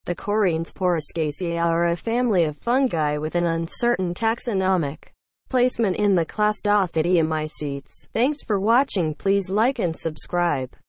The Corynesporascaceae are a family of fungi with an uncertain taxonomic placement in the class Dothidiomycetes. Thanks for watching. Please like and subscribe.